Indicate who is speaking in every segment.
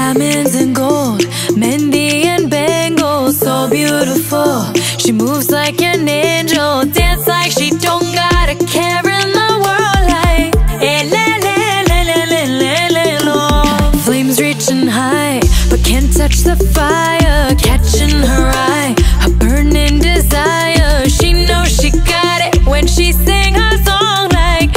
Speaker 1: diamonds and gold, Mendi and bangles, so beautiful. She moves like an angel, dance like she don't got a care in the world. Like flames reaching high, but can't touch the fire, catching her eye, a burning desire. She knows she got it when she sing her song like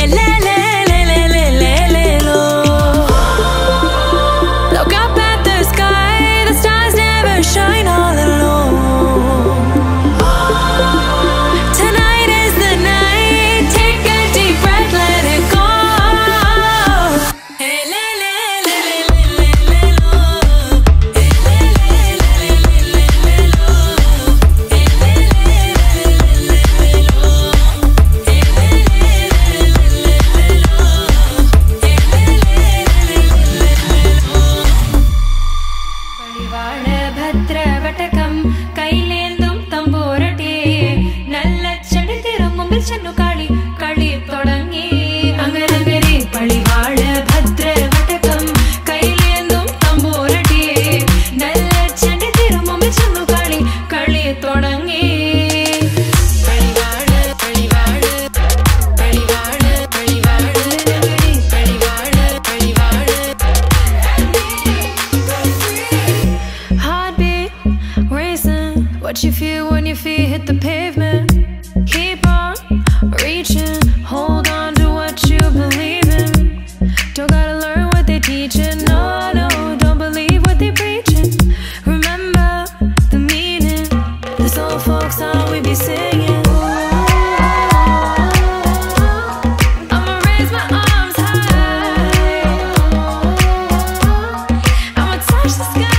Speaker 1: look up at the sky, the stars never shine all alone. Tonight is the night, take a deep breath, let it go. What you feel when your feet hit the pavement? Keep on reaching, hold on to what you believe in. Don't gotta learn what they teaching, no, no, don't believe what they preaching. Remember the meaning, this old folk song we be singing. I'ma raise my arms high, I'ma touch the skyline.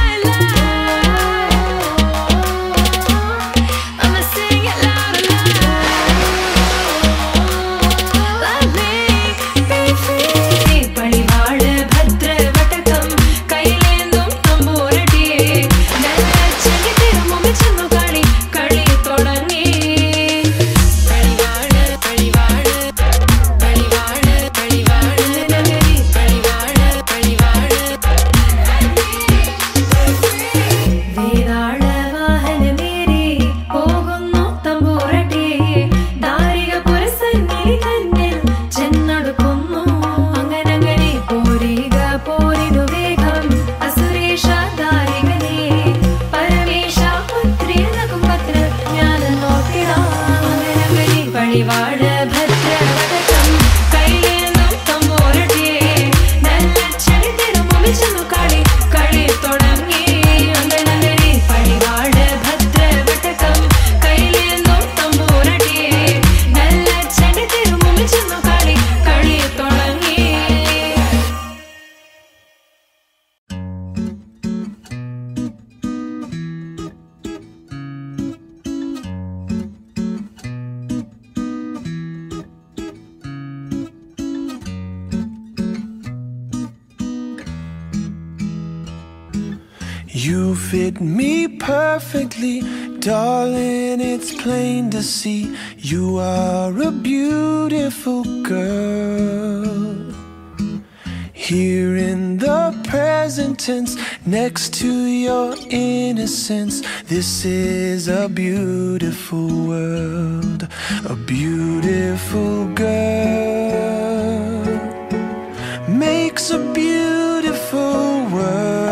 Speaker 2: You fit me perfectly, darling, it's plain to see. You are a beautiful girl. Here in the present tense, next to your innocence, this is a beautiful world, a beautiful girl makes a beautiful world.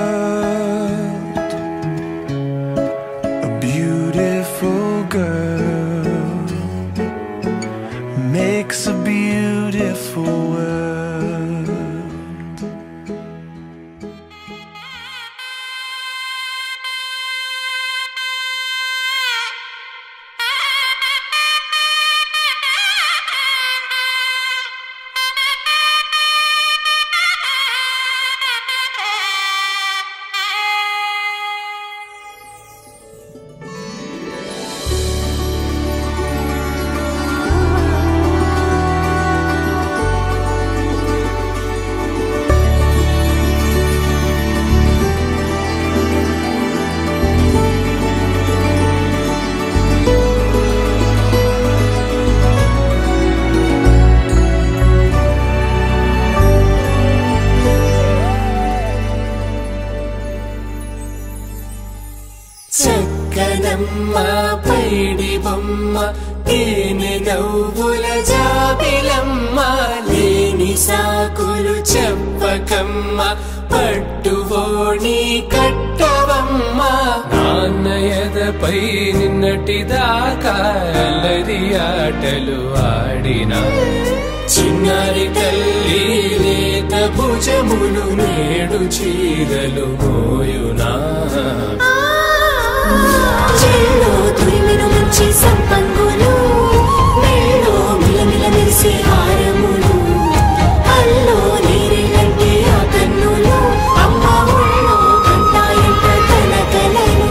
Speaker 2: Girl makes a beautiful world.
Speaker 3: బొమ్మ తేనె నవ్వుల జాబిలమ్మ లేని సాకులు చెప్పకమ్మ పట్టువోణి కట్టవమ్మ నాన్నయదపై నిన్నటిదాకా అల్లరి ఆటలు ఆడినా చిన్నారి తల్లి లేత భుజములు నేడు చీరలు మోయునా
Speaker 1: చెల్లో తురిమిను మంచి సంపంగులు మెల్లో మిలమిల మెరిసే హారములు అల్లో నీరేలంటే ఆ కన్నులు అమ్మ ఒళ్ళో కంటాయంట తన కలను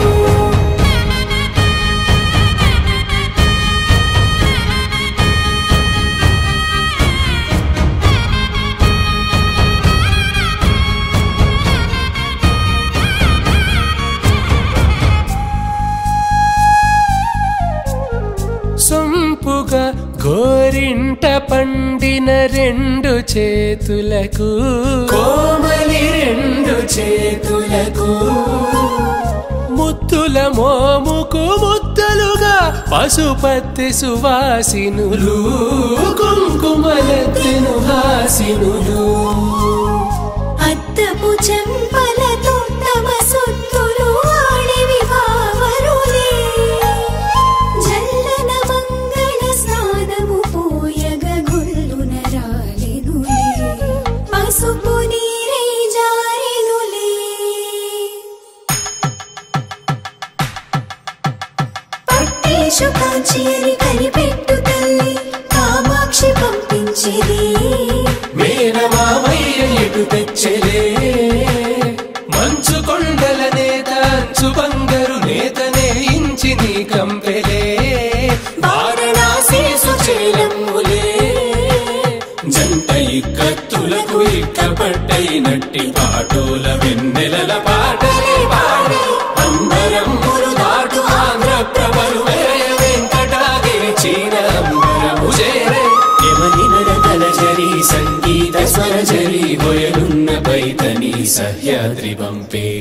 Speaker 3: సొంపుగా గోరింట పండిన రెండు చేతులకు కోమలి రెండు చేతులకు ముద్దుల మోముకు ముద్దలుగా పసుపత్తి సువాసినులు కుంకుమలెత్తెను హాసినులు
Speaker 1: అద్దపు చెంపలతో తమ సొత్తులు ఆడివి బావరులే జల్లన మంగళ స్నానము పోయగ గొల్లున రాలెనులే పసుపు నీరే జారెనులే పట్టేషు కాంచేరి కనిపెట్టు తల్లి కామాక్షి పంపించేది
Speaker 3: మేనమామయ్య ఎటు తెచ్చలే మంచు కొండల నేత అంచు బంగారు నేతనే ఇంచి నీ కంపెలే వారణాసి సుచేలమ్ములే జంట ఇక్కత్తులకు ఇక్కపట్టైనట్టి పాటోల వెన్నెలల పాటలే పాడే అంబరమ్ములు దాటు ఆంధ్ర ప్రభలు వెంకటాగిరి చీన అంబరము చేరే సంగీత స్వరజరి బొయలున్న పైతని సహ్యాద్రి పంపే